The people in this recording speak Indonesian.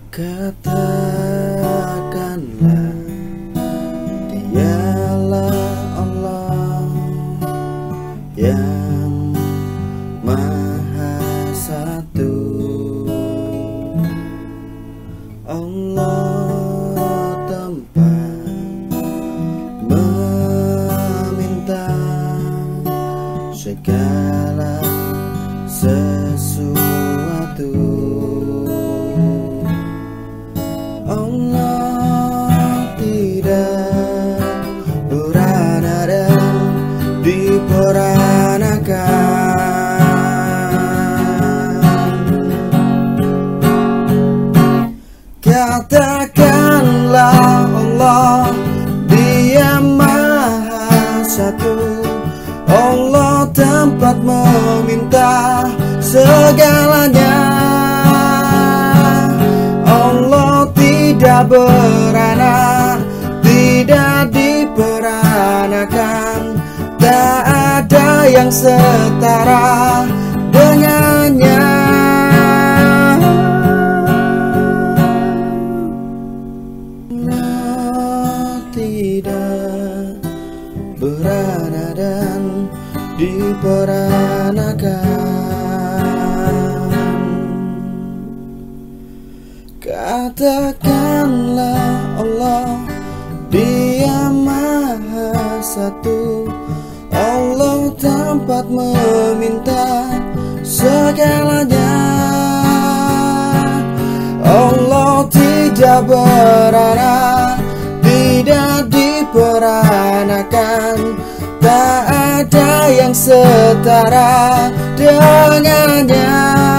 Katakanlah Dialah Allah yang Maha Satu. Allah tempat meminta segala sesuatu. Allah tidak berada dan diperanakan. Katakanlah Allah Dia Maha Satu. Allah tempat meminta segalanya. Allah tidak beranak, tidak diperanakan. Tak ada yang setara dengannya. Allah tidak berada dan diperanakan. Katakanlah Allah Dia Maha Satu. Allah tempat meminta segalanya. Allah tidak beranak, tidak diperanakan. Tak ada yang setara dengannya.